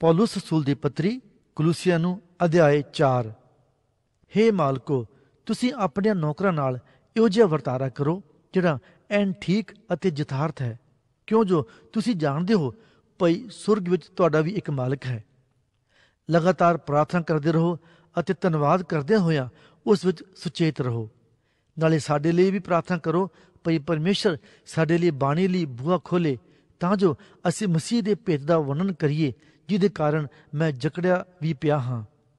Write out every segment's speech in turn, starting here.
ਪੌਲੁਸ ਰਸੂਲ ਦੀ ਪੱਤਰੀ ਕੁਲੂਸੀਆਂ ਨੂੰ ਅਧਿਆਇ 4। ਹੇ ਮਾਲਕੋ, ਤੁਸੀਂ ਆਪਣੇ ਨੌਕਰਾਂ ਨਾਲ ਇਹੋ ਜਿਹਾ ਵਰਤਾਰਾ ਕਰੋ ਜਿਹੜਾ ਐਨ ਠੀਕ ਅਤੇ ਯਥਾਰਥ ਹੈ, ਕਿਉਂ ਜੋ ਤੁਸੀਂ ਜਾਣਦੇ ਹੋ ਭਈ ਸੁਰਗ ਵਿੱਚ ਤੁਹਾਡਾ ਵੀ ਇੱਕ ਮਾਲਕ ਹੈ। ਲਗਾਤਾਰ ਪ੍ਰਾਰਥਨਾ ਕਰਦੇ ਰਹੋ ਅਤੇ ਧੰਨਵਾਦ ਕਰਦਿਆਂ ਹੋਇਆਂ ਉਸ ਵਿੱਚ ਸੁਚੇਤ ਰਹੋ। ਨਾਲੇ ਸਾਡੇ ਲਈ ਵੀ ਪ੍ਰਾਰਥਨਾ ਕਰੋ ਭਈ ਪਰਮੇਸ਼ਰ ਸਾਡੇ ਲਈ ਬਾਣੀ ਲਈ ਬੂਹਾ ਖੋਲੇ, ਤਾਂ ਜੋ ਅਸੀਂ ਮਸੀਹ ਦੇ ਭੇਤ ਦਾ ਵਰਣਨ ਕਰੀਏ, ਜਿਹਦੇ ਕਾਰਨ ਮੈਂ ਜਕੜਿਆ ਵੀ ਪਿਆ ਹਾਂ।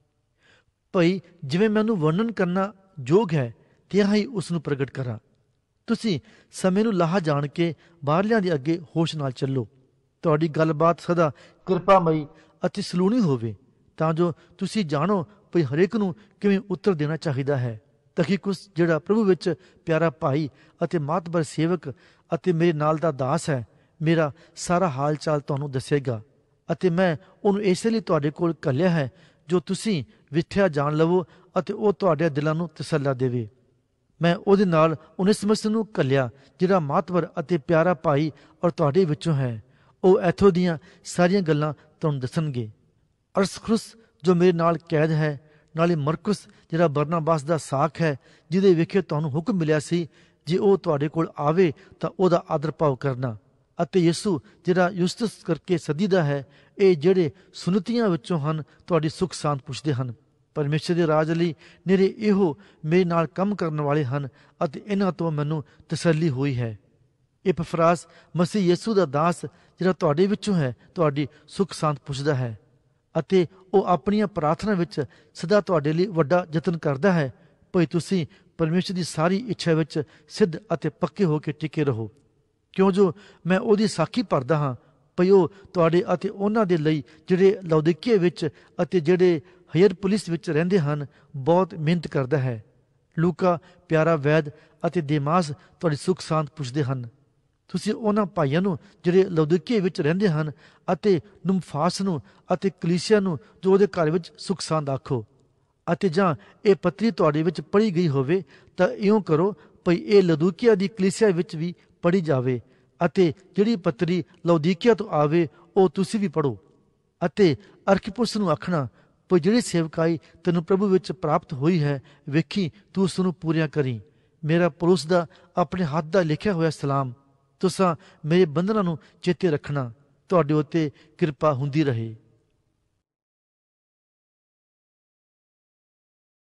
ਭਈ ਜਿਵੇਂ ਮੈਨੂੰ ਵਰਣਨ ਕਰਨਾ ਯੋਗ ਹੈ, ਤਿਆਂ ਹੀ ਉਸ ਨੂੰ ਪ੍ਰਗਟ ਕਰਾਂ। ਤੁਸੀਂ ਸਮੇਂ ਨੂੰ ਲਾਹਾ ਜਾਣ ਕੇ ਬਾਹਰਲਿਆਂ ਦੇ ਅੱਗੇ ਹੋਸ਼ ਨਾਲ ਚੱਲੋ। ਤੁਹਾਡੀ ਗੱਲਬਾਤ ਸਦਾ ਕਿਰਪਾਮਈ ਅਤੇ ਸਲੂਣੀ ਹੋਵੇ, ਤਾਂ ਜੋ ਤੁਸੀਂ ਜਾਣੋ ਭਈ ਹਰੇਕ ਨੂੰ ਕਿਵੇਂ ਉੱਤਰ ਦੇਣਾ ਚਾਹੀਦਾ ਹੈ। ਤਖੀਕੁਸ, ਜਿਹੜਾ ਪ੍ਰਭੂ ਵਿੱਚ ਪਿਆਰਾ ਭਾਈ ਅਤੇ ਮਾਤਬਰ ਸੇਵਕ ਅਤੇ ਮੇਰੇ ਨਾਲ ਦਾ ਦਾਸ ਹੈ, ਮੇਰਾ ਸਾਰਾ ਹਾਲ ਚਾਲ ਤੁਹਾਨੂੰ ਦੱਸੇਗਾ, ਅਤੇ ਮੈਂ ਉਹਨੂੰ ਇਸੇ ਲਈ ਤੁਹਾਡੇ ਕੋਲ ਘੱਲਿਆ ਹੈ ਜੋ ਤੁਸੀਂ ਵਿਥਿਆ ਜਾਣ ਲਵੋ ਅਤੇ ਉਹ ਤੁਹਾਡੇ ਦਿਲਾਂ ਨੂੰ ਤਸੱਲਾ ਦੇਵੇ। ਮੈਂ ਉਹਦੇ ਨਾਲ ਉਨੇਸਿਮਸ ਨੂੰ ਘੱਲਿਆ, ਜਿਹੜਾ ਮਾਤਬਰ ਅਤੇ ਪਿਆਰਾ ਭਾਈ ਔਰ ਤੁਹਾਡੇ ਵਿੱਚੋਂ ਹੈ। ਉਹ ਇੱਥੋਂ ਦੀਆਂ ਸਾਰੀਆਂ ਗੱਲਾਂ ਤੁਹਾਨੂੰ ਦੱਸਣਗੇ। ਅਰਸਖੁਸ, ਜੋ ਮੇਰੇ ਨਾਲ ਕੈਦ ਹੈ, ਨਾਲੇ ਮਰਕੁਸ, ਜਿਹੜਾ ਬਰਨਾਬਾਸ ਦਾ ਸਾਕ ਹੈ, ਜਿਹਦੇ ਵਿਖੇ ਤੁਹਾਨੂੰ ਹੁਕਮ ਮਿਲਿਆ ਸੀ, ਜੇ ਉਹ ਤੁਹਾਡੇ ਕੋਲ ਆਵੇ ਤਾਂ ਉਹਦਾ ਆਦਰ ਭਾਵ ਕਰਨਾ। ਅਤੇ ਯਿਸੂ, ਜਿਹੜਾ ਯੁਸਤਸ ਕਰਕੇ ਸਦੀਦਾ ਹੈ, ਇਹ ਜਿਹੜੇ ਸੁਨਤੀਆਂ ਵਿੱਚੋਂ ਹਨ, ਤੁਹਾਡੀ ਸੁੱਖ ਸਾਂਦ ਪੁੱਛਦੇ ਹਨ। ਪਰਮੇਸ਼ਰ ਦੇ ਰਾਜ ਲਈ ਨਿਰੇ ਇਹੋ ਮੇਰੇ ਨਾਲ ਕੰਮ ਕਰਨ ਵਾਲੇ ਹਨ, ਅਤੇ ਇਹਨਾਂ ਤੋਂ ਮੈਨੂੰ ਤਸੱਲੀ ਹੋਈ ਹੈ। ਇਪਫਰਾਸ, ਮਸੀਹ ਯਿਸੂ ਦਾ ਦਾਸ, ਜਿਹੜਾ ਤੁਹਾਡੇ ਵਿੱਚੋਂ ਹੈ, ਤੁਹਾਡੀ ਸੁੱਖ ਸਾਂਦ ਪੁੱਛਦਾ ਹੈ, ਅਤੇ ਉਹ ਆਪਣੀਆਂ ਪ੍ਰਾਰਥਨਾ ਵਿੱਚ ਸਦਾ ਤੁਹਾਡੇ ਲਈ ਵੱਡਾ ਯਤਨ ਕਰਦਾ ਹੈ, ਭਈ ਤੁਸੀਂ ਪਰਮੇਸ਼ਰ ਦੀ ਸਾਰੀ ਇੱਛਾ ਵਿੱਚ ਸਿੱਧ ਅਤੇ ਪੱਕੇ ਹੋ ਕੇ ਟਿਕੇ ਰਹੋ। ਕਿਉਂ ਜੋ ਮੈਂ ਉਹਦੀ ਸਾਖੀ ਭਰਦਾ ਹਾਂ ਭਈ ਉਹ ਤੁਹਾਡੇ ਅਤੇ ਉਹਨਾਂ ਦੇ ਲਈ ਜਿਹੜੇ ਲੌਦੀਕੀਆ ਵਿੱਚ ਅਤੇ ਜਿਹੜੇ ਹਿਯਰਪੋਲਿਸ ਵਿੱਚ ਰਹਿੰਦੇ ਹਨ, ਬਹੁਤ ਮਿਹਨਤ ਕਰਦਾ ਹੈ। ਲੂਕਾ, ਪਿਆਰਾ ਵੈਦ ਅਤੇ ਦੇਮਾਸ ਤੁਹਾਡੀ ਸੁੱਖ ਸਾਂਦ ਪੁੱਛਦੇ ਹਨ। ਤੁਸੀਂ ਉਹਨਾਂ ਭਾਈਆਂ ਨੂੰ ਜਿਹੜੇ ਲੌਦੀਕੀਆ ਵਿੱਚ ਰਹਿੰਦੇ ਹਨ ਅਤੇ ਨੁਮਫਾਸ ਨੂੰ ਅਤੇ ਕਲੀਸਿਆ ਨੂੰ, ਜੋ ਉਹਦੇ ਘਰ ਵਿੱਚ ਸੁੱਖ ਸਾਂਦ ਆਖੋ। ਅਤੇ ਜਾਂ ਇਹ ਪੱਤਰੀ ਤੁਹਾਡੇ ਵਿੱਚ ਪੜ੍ਹੀ ਗਈ ਹੋਵੇ ਤਾਂ ਇਉਂ ਕਰੋ ਭਈ ਇਹ ਲੌਦੀਕੀਆ ਦੀ ਕਲੀਸਿਆ ਵਿੱਚ ਵੀ ਪੜ੍ਹੀ ਜਾਵੇ, ਅਤੇ ਜਿਹੜੀ ਪੱਤਰੀ ਲੌਦੀਕੀਆ ਤੋਂ ਆਵੇ ਉਹ ਤੁਸੀਂ ਵੀ ਪੜ੍ਹੋ। ਅਤੇ ਅਰਖਿਪੁਸ ਨੂੰ ਆਖਣਾ ਭਈ ਜਿਹੜੀ ਸੇਵਕਾਈ ਤੈਨੂੰ ਪ੍ਰਭੂ ਵਿੱਚ ਪ੍ਰਾਪਤ ਹੋਈ ਹੈ, ਵੇਖੀ ਤੂੰ ਉਸ ਨੂੰ ਪੂਰੀਆਂ ਕਰੀ। ਮੇਰਾ ਪੌਲੁਸ ਦਾ ਆਪਣੇ ਹੱਥ ਦਾ ਲਿਖਿਆ ਹੋਇਆ ਸਲਾਮ। ਤੁਸਾਂ ਮੇਰੇ ਬੰਧਨਾਂ ਨੂੰ ਚੇਤੇ ਰੱਖਣਾ। ਤੁਹਾਡੇ ਉੱਤੇ ਕਿਰਪਾ ਹੁੰਦੀ ਰਹੇ।